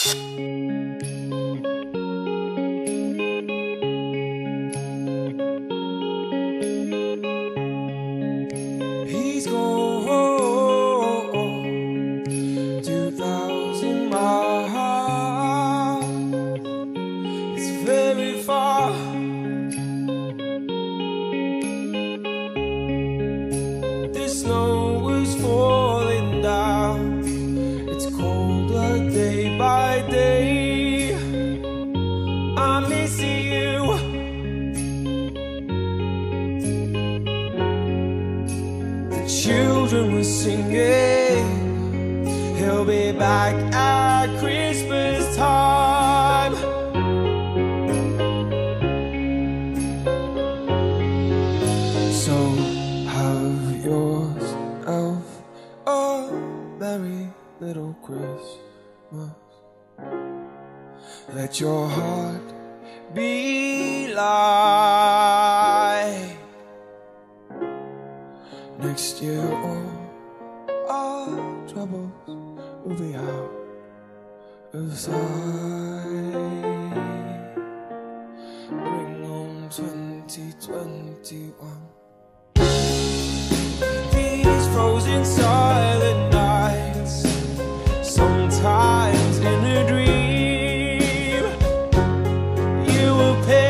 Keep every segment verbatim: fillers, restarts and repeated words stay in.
He's gone two thousand miles. It's very far. The snow was falling down. It's colder day by day. I miss you. Children were singing, he'll be back at Christmas time. So have yourself a merry little Christmas. Let your heart be light. Next year all our troubles will be out of sight. Bring on twenty twenty-one. These frozen silent nights, sometimes in a dream you appear.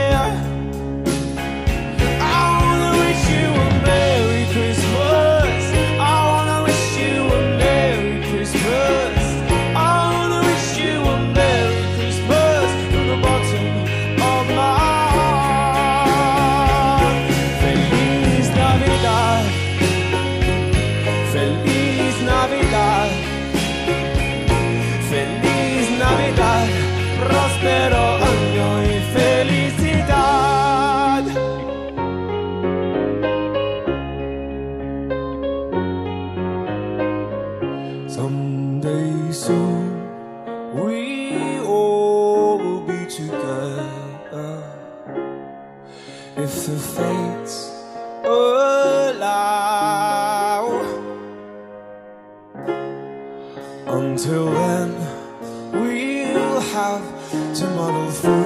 Feliz Navidad, Feliz Navidad, próspero año y felicidad. Someday soon we all will be together, if the fates allow. Until then, we'll have to muddle through.